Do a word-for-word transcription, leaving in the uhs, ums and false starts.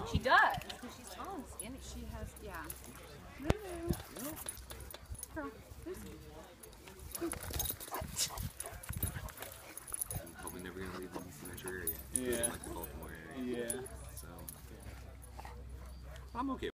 She does, because she's tall and skinny. She has, yeah. Lulu. Girl, Lucy. I'm probably never going to leave the D C metro area. Yeah. Like the Baltimore area. Yeah. So, I'm okay.